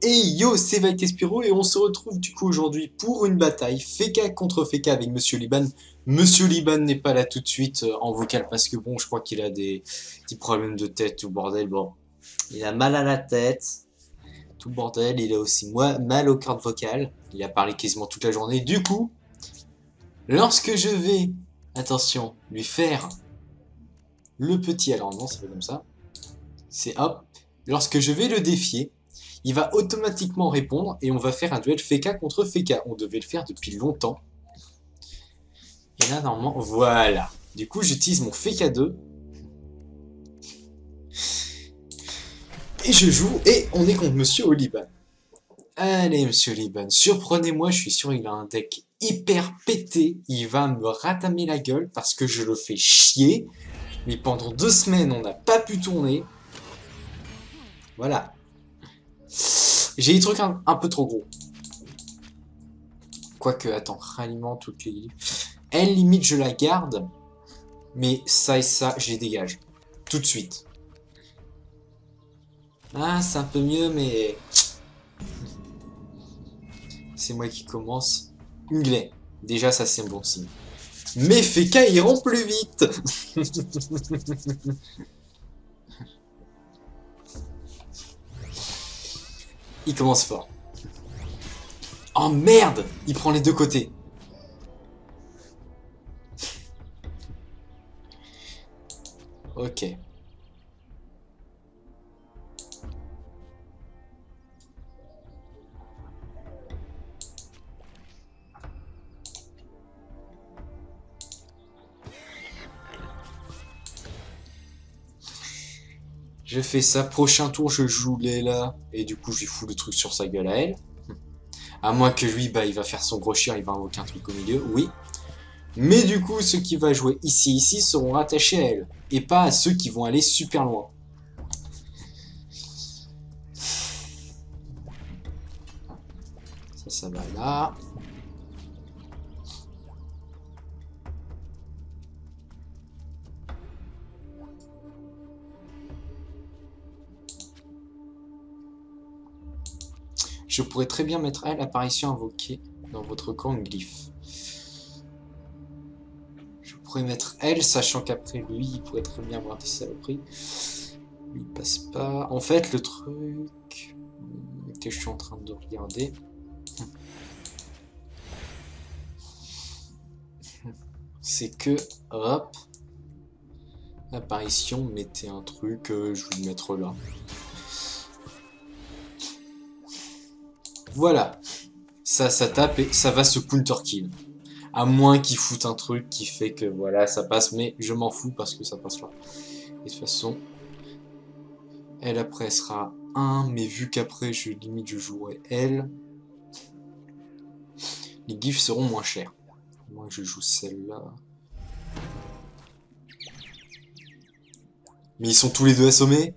Hey yo, c'est Spiro et on se retrouve du coup aujourd'hui pour une bataille Feka contre Feka avec Monsieur Liban. Monsieur Liban n'est pas là tout de suite en vocal parce que bon, je crois qu'il a des petits problèmes de tête, tout bordel. Bon, il a mal à la tête, tout bordel. Il a aussi mal aux cordes vocales. Il a parlé quasiment toute la journée. Du coup, lorsque je vais, attention, lui faire le petit, alors non, c'est pas comme ça. C'est hop. Lorsque je vais le défier, il va automatiquement répondre et on va faire un duel Feka contre Feka. On devait le faire depuis longtemps. Et là, normalement, voilà. Du coup, j'utilise mon Feka 2. Et je joue, et on est contre Monsieur Oliban. Allez, Monsieur Oliban, surprenez-moi, je suis sûr qu'il a un deck hyper pété. Il va me ratamer la gueule parce que je le fais chier. Mais pendant 2 semaines, on n'a pas pu tourner. Voilà. J'ai des trucs un peu trop gros. Quoique, attends, ralliement toutes les... Elle, limite, je la garde. Mais ça et ça, je les dégage. Tout de suite. Ah, c'est un peu mieux, mais... C'est moi qui commence. Unglet. Déjà, ça, c'est un bon signe. Mais Feka, il rend plus vite. Il commence fort. Oh merde! Il prend les deux côtés. Ok. Je fais ça. Prochain tour, je joue Layla. Et du coup, je lui fous le truc sur sa gueule à elle. À moins que lui, bah, il va faire son gros chien, il va invoquer un truc au milieu. Oui. Mais du coup, ceux qui vont jouer ici seront rattachés à elle. Et pas à ceux qui vont aller super loin. Ça va là. Je pourrais très bien mettre elle, apparition invoquée dans votre camp, une glyphe. Je pourrais mettre elle, sachant qu'après lui, il pourrait très bien avoir des saloperies. Lui, il passe pas. En fait, le truc que je suis en train de regarder... C'est que, hop, apparition, mettez un truc, je vais le mettre là. Voilà, ça tape et ça va se counter kill. À moins qu'il foute un truc qui fait que voilà, ça passe, mais je m'en fous parce que ça passe là. Et de toute façon, elle après sera 1, mais vu qu'après limite je jouerai elle, les gifs seront moins chers. Moi je joue celle-là. Mais ils sont tous les deux assommés.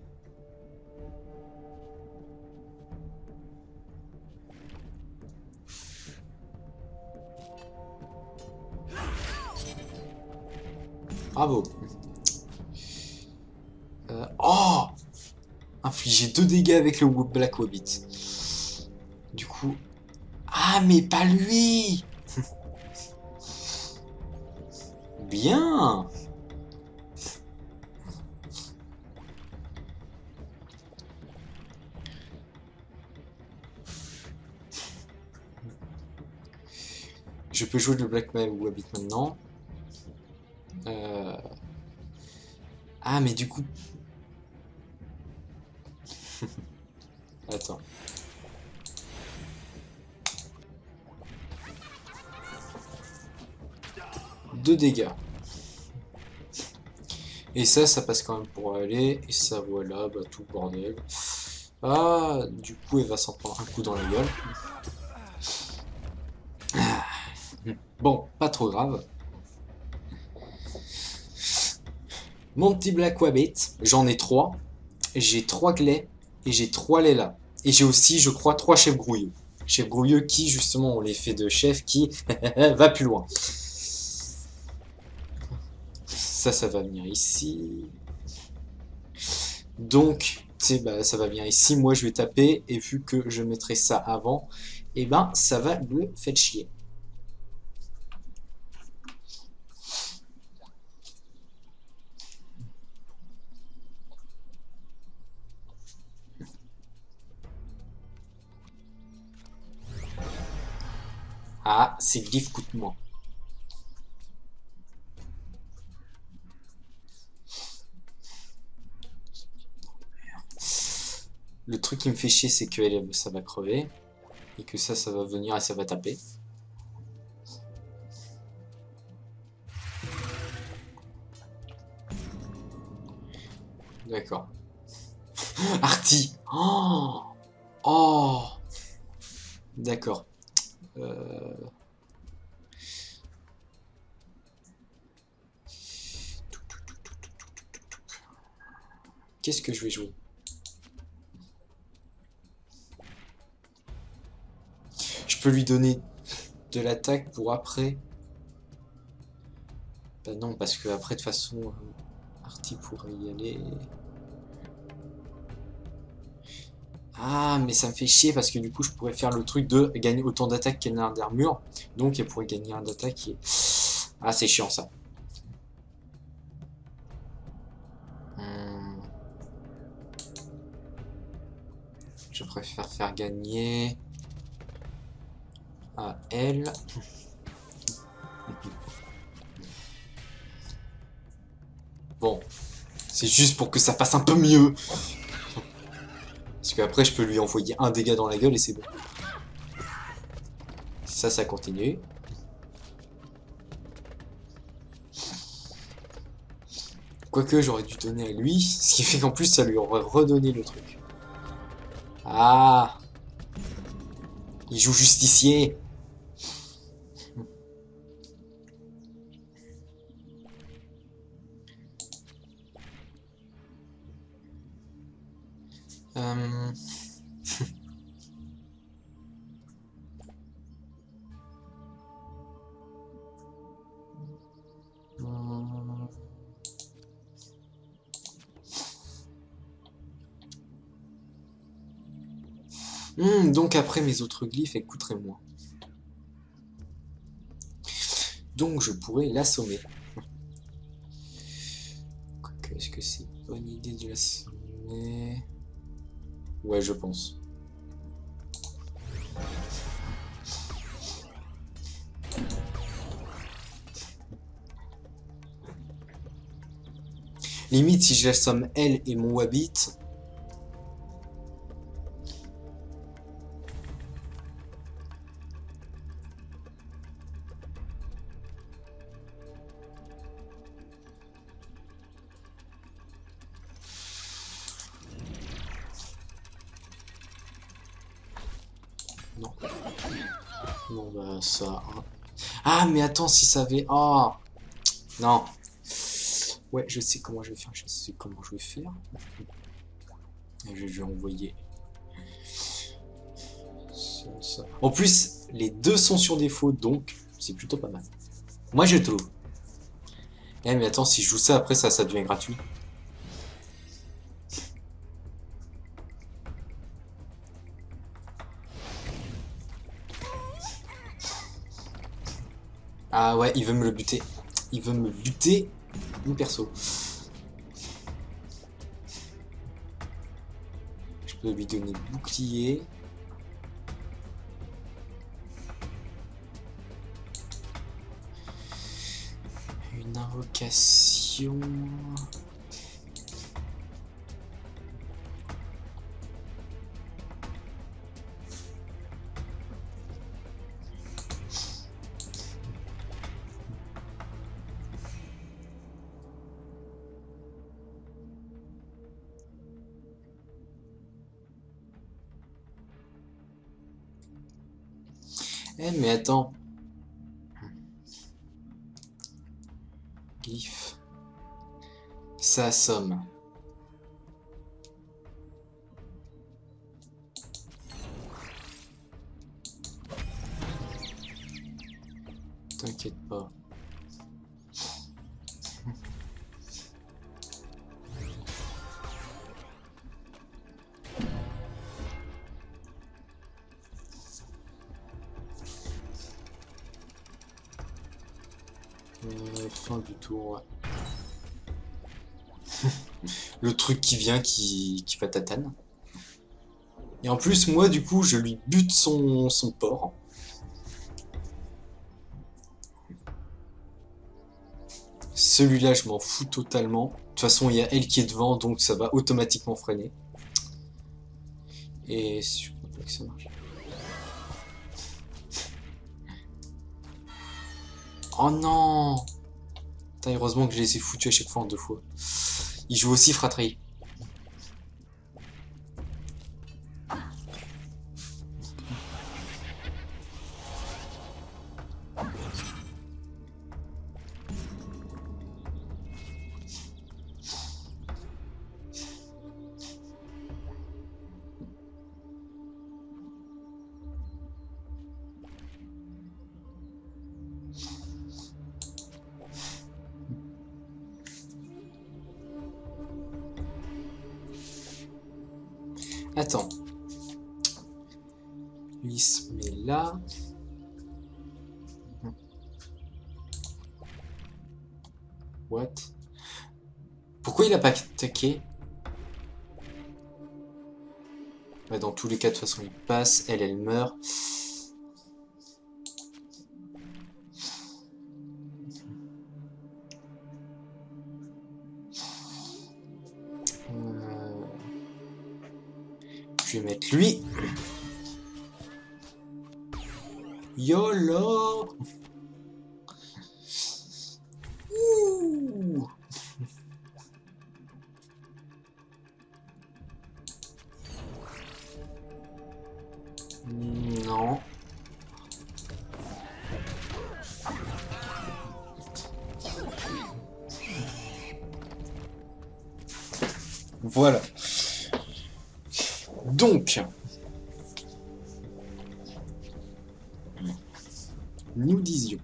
Bravo. Oh, infliger 2 dégâts avec le Black Wabbit. Du coup... Ah, mais pas lui. Bien. Je peux jouer le Black Wabbit maintenant. Ah, mais du coup... Attends. Deux dégâts. Et ça passe quand même pour aller. Et ça, voilà, bah tout bordel. Ah, du coup, elle va s'en prendre un coup dans la gueule. Bon, pas trop grave. Mon petit Black Wabbit, j'en ai 3. J'ai 3 Glais et j'ai 3 Layla. Et j'ai aussi, je crois, 3 chefs grouilleux. Chefs grouilleux qui, justement, ont l'effet de chef qui va plus loin. Ça va venir ici. Donc, C'est bah ça va bien. Et si moi je vais taper, et vu que je mettrai ça avant, et ben ça va le faire chier. Ah, ces glyphes coûtent moins. Le truc qui me fait chier, c'est que ça va crever. Et que ça va venir et ça va taper. D'accord. Artie. Oh, oh. D'accord. Euh, Qu'est-ce que je vais jouer? Je peux lui donner de l'attaque pour après. Bah non, parce que après, de toute façon, Artie pourrait y aller. Ah, mais ça me fait chier parce que du coup, je pourrais faire le truc de gagner autant d'attaque qu'elle n'a d'armure. Donc, elle pourrait gagner un d'attaque qui est... Ah, c'est chiant ça. Hmm. Je préfère faire gagner à elle. Bon, c'est juste pour que ça fasse un peu mieux. Parce qu'après, je peux lui envoyer un dégât dans la gueule et c'est bon. Ça continue. Quoique, j'aurais dû donner à lui. Ce qui fait qu'en plus, ça lui aurait redonné le truc. Ah, il joue justicier. Euh... donc après mes autres glyphes, elles coûteraient moins. Donc je pourrais l'assommer. Est-ce que c'est une bonne idée de l'assommer? Ouais, je pense. Limite, si je l'assomme elle et mon Wabbit... Non. Non, bah ça... Hein. Ah, mais attends, si ça avait... Ah, non. Ouais, je sais comment je vais faire. Je sais comment je vais faire. Je vais envoyer... Ça. En plus, les deux sont sur défaut, donc c'est plutôt pas mal. Moi, je trouve. Eh, mais attends, si je joue ça, après, ça devient gratuit. Ah ouais, il veut me le buter. Il veut me buter, une perso. Je peux lui donner bouclier. Une invocation. Eh mais attends. Glyphe. Ça assomme. T'inquiète pas. Fin du tour, ouais. Le truc qui vient, qui va tatane. Et en plus, moi, du coup, je lui bute son porc. Celui-là, je m'en fous totalement. De toute façon, il y a elle qui est devant, donc ça va automatiquement freiner. Et je crois pas que ça marche. Oh non! Putain, heureusement que je les ai foutus à chaque fois en 2 fois. Il joue aussi Fratray. Attends. Lui, il se met là. What? Pourquoi il a pas attaqué? Ouais, dans tous les cas, de toute façon, il passe. Elle meurt. Je vais mettre lui. YOLO! Ouh. Non. Voilà. Donc, nous disions.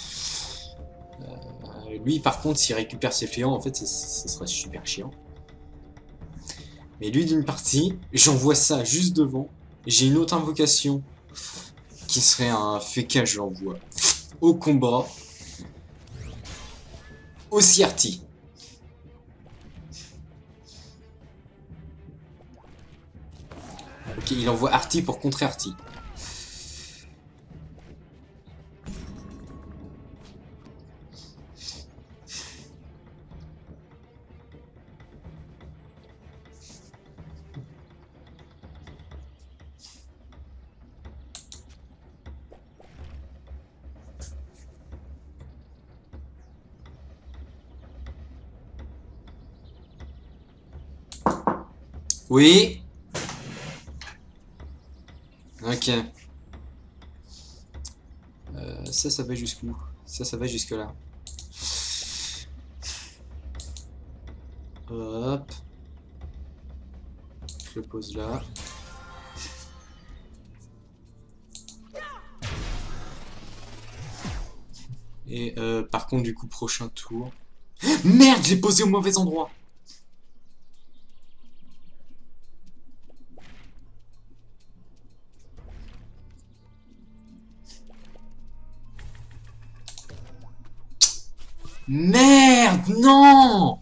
Lui, par contre, s'il récupère ses fléaux, en fait, ça serait super chiant. Mais lui, d'une partie, j'envoie ça juste devant. J'ai une autre invocation qui serait un féca, je l'envoie au combat. Aussi arty. Ok, il envoie Arty pour contrer Arty. Oui. Ok. Ça va jusqu'où? Ça va jusque là. Hop. Je le pose là. Et par contre, du coup, prochain tour. Merde, j'ai posé au mauvais endroit. Merde, non!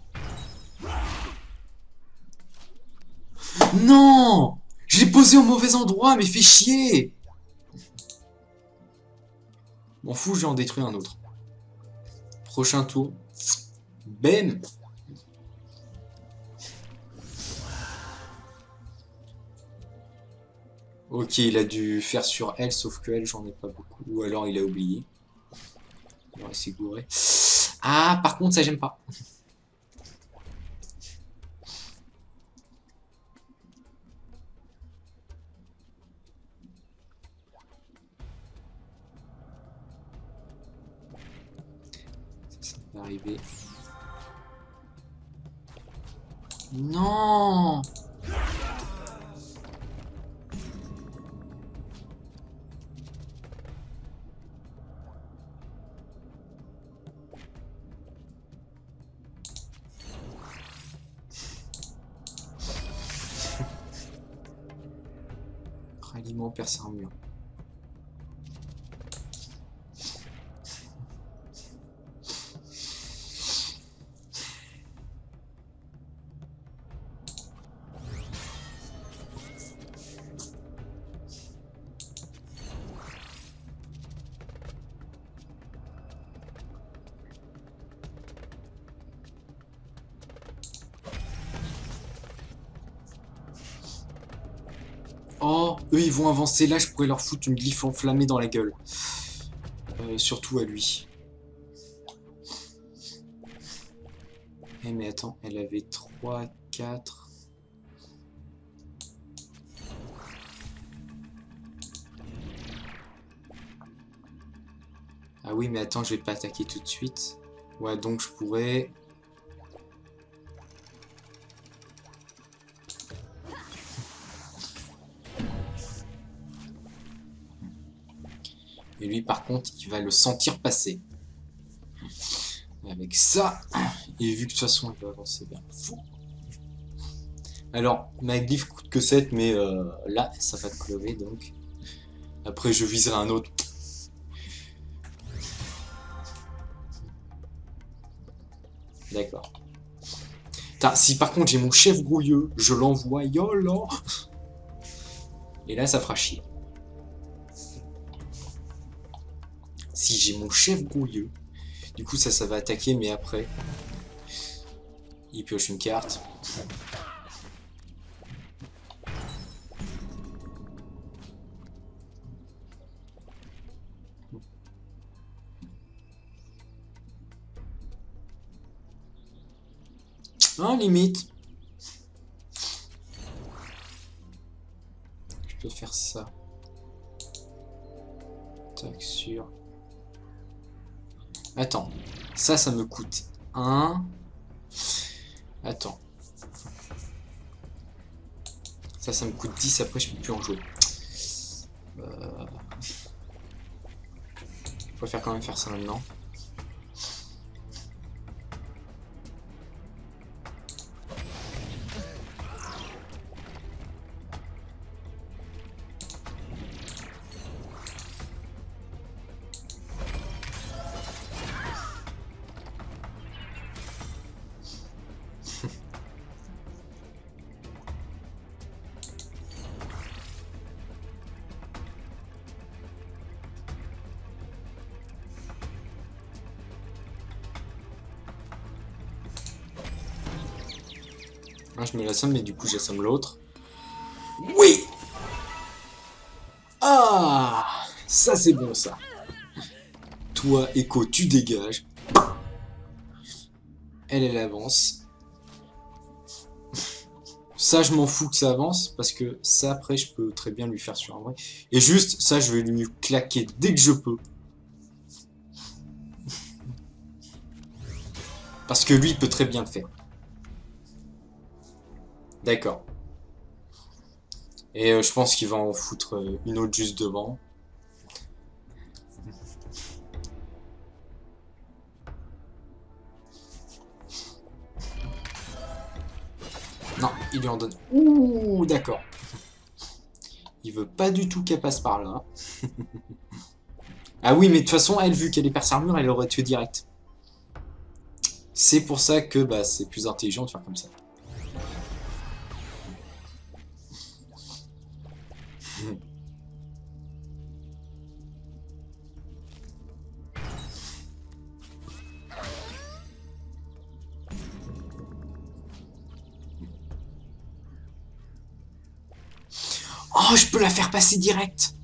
Non! J'ai posé au mauvais endroit, mais fais chier! M'en fous, je vais en détruire un autre. Prochain tour. Bam! Ok, il a dû faire sur elle, sauf que elle, j'en ai pas beaucoup. Ou alors il a oublié. Alors il s'est gouré. Ah, par contre, ça j'aime pas. Ça va arriver. Non! Ralliement perce armure. eux, ils vont avancer. Là, je pourrais leur foutre une glyphe enflammée dans la gueule. Surtout à lui. Eh, mais attends, elle avait 3, 4... Ah oui, mais attends, je vais pas attaquer tout de suite. Ouais, donc je pourrais... Et lui, par contre, il va le sentir passer. Avec ça, et vu que de toute façon, il va avancer vers le fou. Alors, ma glyphe coûte que 7, mais là, ça va pleurer, donc... Après, je viserai un autre. D'accord. Si par contre j'ai mon chef grouilleux, je l'envoie, yolo. Et là, ça fera chier. Si j'ai mon chef grouilleux, du coup ça va attaquer, mais après, il pioche une carte. Ah, limite. Je peux faire ça. Tac, sur... Attends. Ça me coûte 1. Attends. Ça me coûte 10, après je peux plus en jouer. Je préfère quand même faire ça maintenant. Ah, je me l'assomme, mais du coup j'assomme l'autre. Oui! Ah! Ça c'est bon ça. Toi, Echo, tu dégages. Elle avance. Ça, je m'en fous que ça avance, parce que ça, après, je peux très bien lui faire sur un vrai. Et juste, ça, je vais lui claquer dès que je peux. Parce que lui, il peut très bien le faire. D'accord. Et je pense qu'il va en foutre une autre juste devant. Non, il lui en donne. Ouh, d'accord. Il veut pas du tout qu'elle passe par là. Ah oui, mais de toute façon, elle, vu qu'elle est perce armure, elle aurait tué direct. C'est pour ça que bah, c'est plus intelligent de faire comme ça. Oh, je peux la faire passer direct.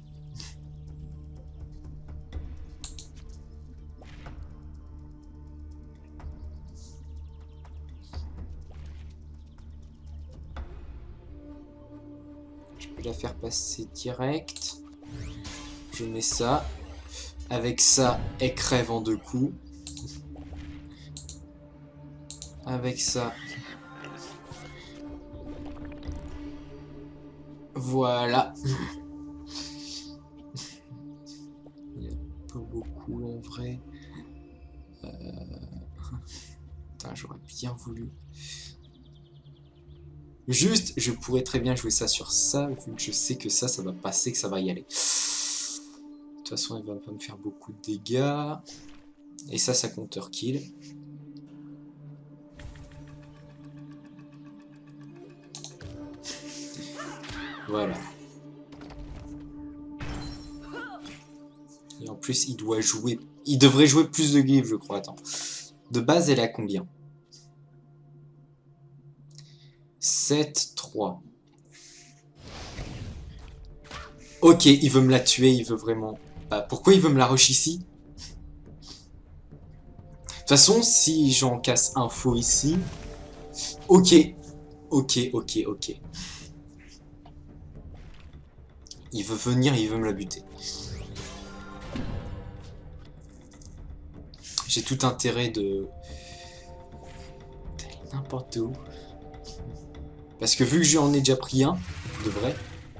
Je peux la faire passer direct. Je mets ça. Avec ça, elle crève en 2 coups. Avec ça. Voilà. Il y a pas beaucoup en vrai. Putain, j'aurais bien voulu. Juste, je pourrais très bien jouer ça sur ça, vu que je sais que ça va passer, que ça va y aller. De toute façon, elle va pas me faire beaucoup de dégâts. Et ça counter kill. Voilà. Et en plus, il doit jouer... Il devrait jouer plus de glyphes, je crois. Attends. De base, elle est à combien? 7, 3. Ok, il veut me la tuer, il veut vraiment... Bah, pourquoi il veut me la rush ici? De toute façon, si j'en casse un faux ici... Ok, ok. Il veut venir, il veut me la buter. J'ai tout intérêt de... n'importe où. Parce que vu que j'en ai déjà pris un, de vrai...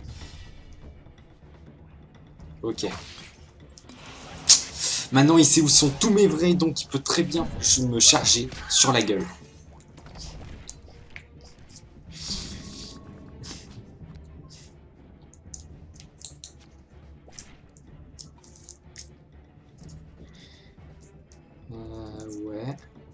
Ok. Maintenant, il sait où sont tous mes vrais, donc il peut très bien me charger sur la gueule. Ouais.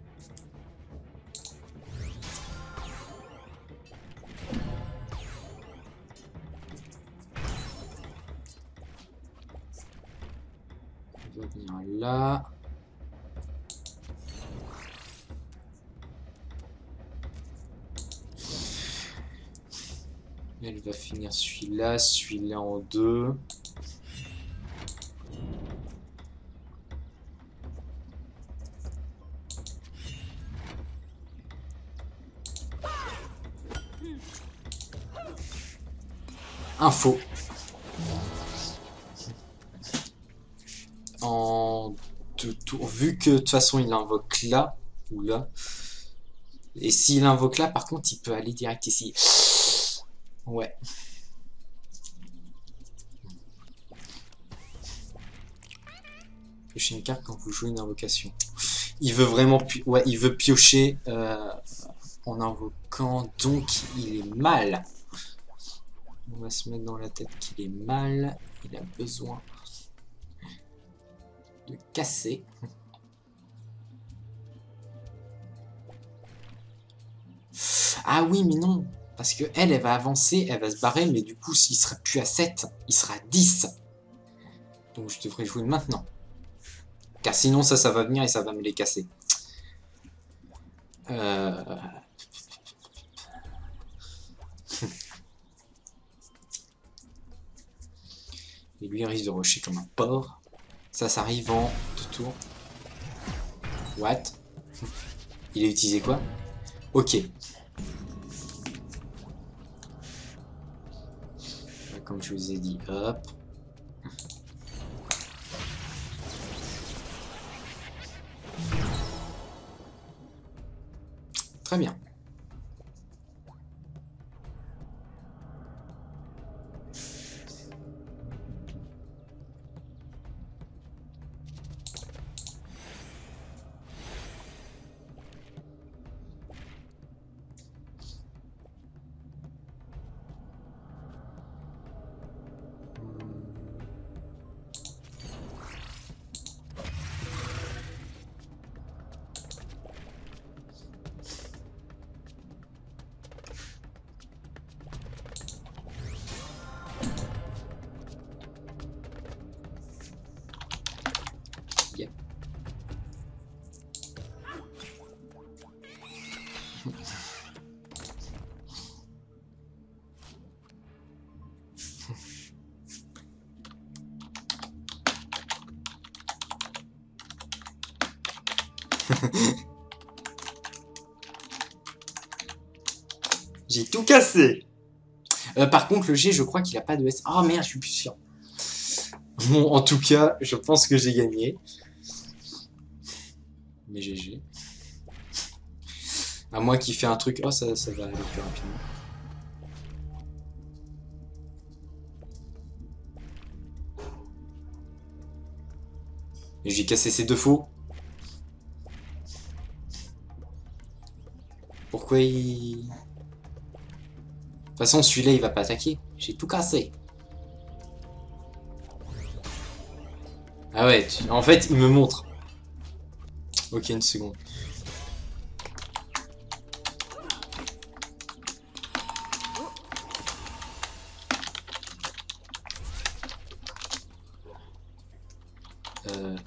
On va venir là. Elle va finir celui-là en deux. Info. En deux tours. Vu que de toute façon il invoque là ou là. Et s'il invoque là, par contre, il peut aller direct ici. Ouais. Piochez une carte quand vous jouez une invocation. Il veut vraiment... Ouais, il veut piocher en invoquant. Donc, il est mal. On va se mettre dans la tête qu'il est mal. Il a besoin de casser. Ah oui, mais non. Parce que elle va avancer, elle va se barrer, mais du coup, s'il sera plus à 7, il sera à 10. Donc je devrais jouer maintenant. Car sinon, ça va venir et ça va me les casser. Et lui, il risque de rusher comme un porc. Ça arrive en 2 tours. What? Il a utilisé quoi? Ok. Comme je vous ai dit, hop. Très bien. Yep. J'ai tout cassé. Par contre, le G, je crois qu'il a pas de S. Oh merde, je suis plus sûr. Bon, en tout cas, je pense que j'ai gagné. Mais GG. À moi qui fait un truc... Oh, ça va aller plus rapidement. Et j'ai cassé ces 2 faux. Pourquoi il... De toute façon, celui-là, il va pas attaquer. J'ai tout cassé. Ah ouais, en fait, il me montre. Ok, une seconde. Euh...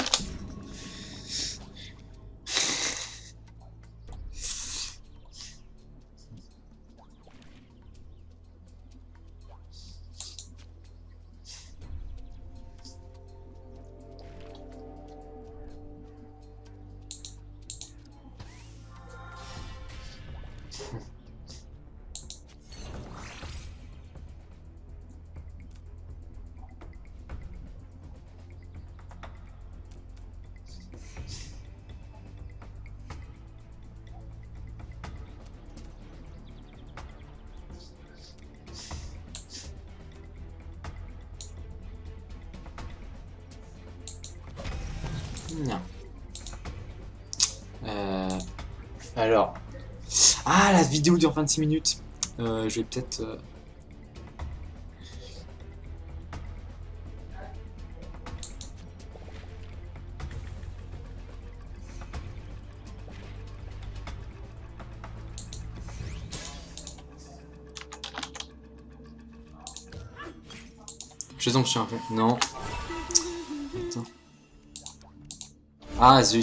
Non. Alors. Ah, la vidéo dure 26 minutes. Je vais peut-être... Je tombe sur un peu... Non. Attends. Ah, zut.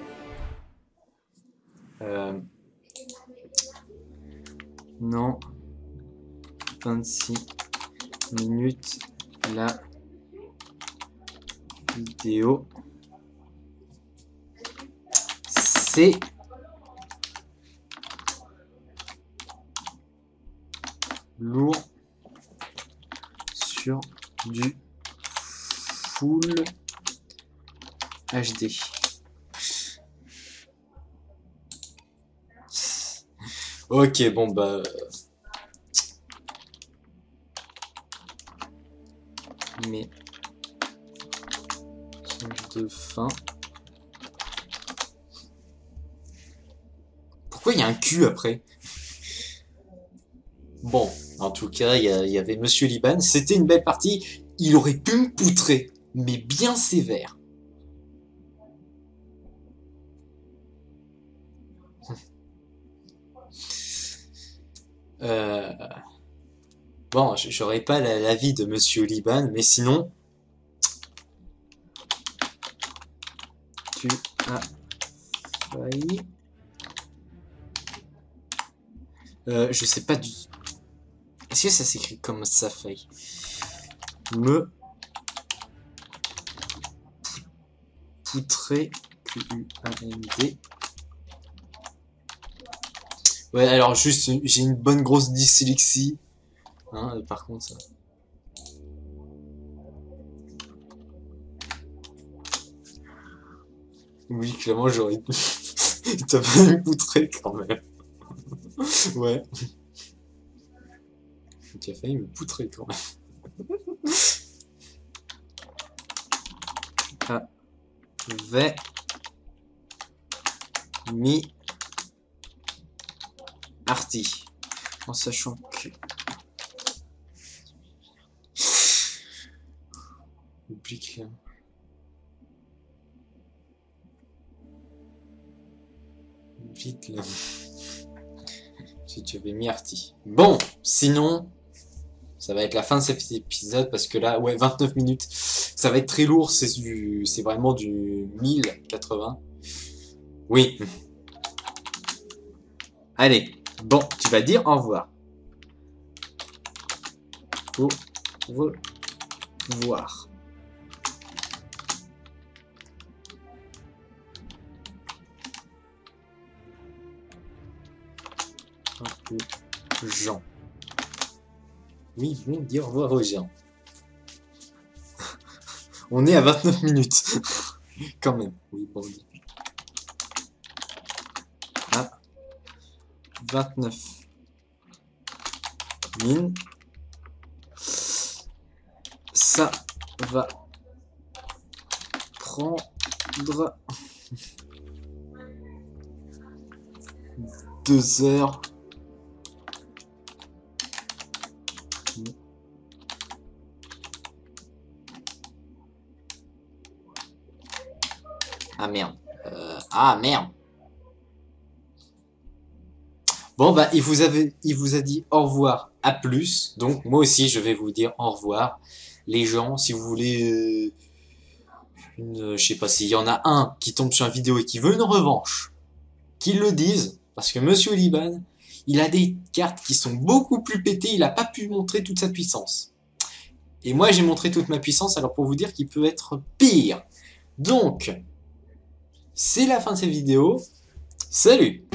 Non. 26 minutes. La vidéo. C'est... lourd sur du full HD. Ok, bon bah... Mais... change de fin. Pourquoi il y a un cul après? Bon, en tout cas, il y avait Monsieur Liban. C'était une belle partie. Il aurait pu me poutrer, mais bien sévère. Bon, j'aurais pas l'avis de Monsieur Liban, mais sinon... Tu as failli... je sais pas du... Est-ce que ça s'écrit comme ça, failli? Me... poutrer... Q-U-A-N-D... Ouais, alors juste, j'ai une bonne grosse dyslexie. Hein, par contre, ça... Oui, clairement, j'aurais... T'as pas me poutrer, quand même. Ouais. Tu as failli me poutrer, quand même. Avait... mis... Arty. En sachant que... Oublie là. Vite là. Si tu avais mis Arty. Bon, sinon, ça va être la fin de cet épisode parce que là, ouais, 29 minutes. Ça va être très lourd, c'est vraiment du 1080. Oui. Allez, bon, tu vas dire au revoir. Au revoir. Aux gens. Oui, ils vont dire au revoir aux gens. On est à 29 minutes. Quand même. Oui, bon. Ah. 29 min. Ça va prendre 2 heures. Ah merde. Ah merde. Bon bah il vous a dit au revoir, à plus. Donc moi aussi je vais vous dire au revoir. Les gens, si vous voulez je sais pas s'il y en a un qui tombe sur une vidéo et qui veut une revanche, qu'ils le disent, parce que Monsieur Liban, il a des cartes qui sont beaucoup plus pétées, il a pas pu montrer toute sa puissance. Et moi j'ai montré toute ma puissance, alors pour vous dire qu'il peut être pire. Donc, c'est la fin de cette vidéo. Salut!